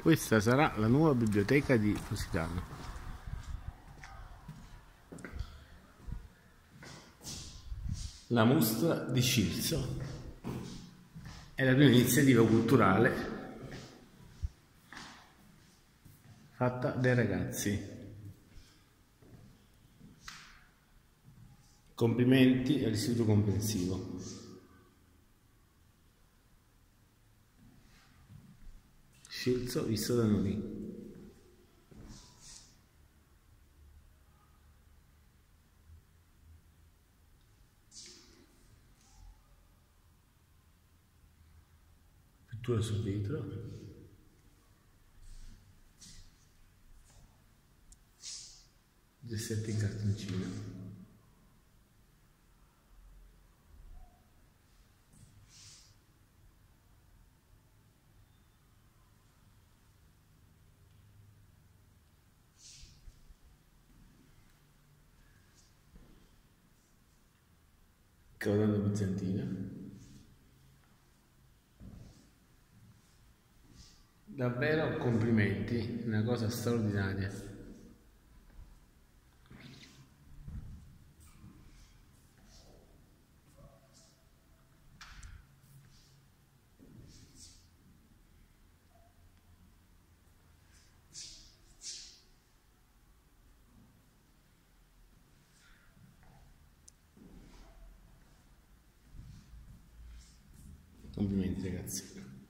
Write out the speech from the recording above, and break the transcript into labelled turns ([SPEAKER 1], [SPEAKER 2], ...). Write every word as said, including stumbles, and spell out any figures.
[SPEAKER 1] Questa sarà la nuova biblioteca di Positano. La mostra di Scilzo è la prima iniziativa culturale fatta dai ragazzi. Complimenti all'Istituto Comprensivo. Scilzo visto da noi. Pittura sul vetro. Gessetti in cartoncino. Caudano bizantina. Davvero complimenti, una cosa straordinaria. Complimenti ragazzi.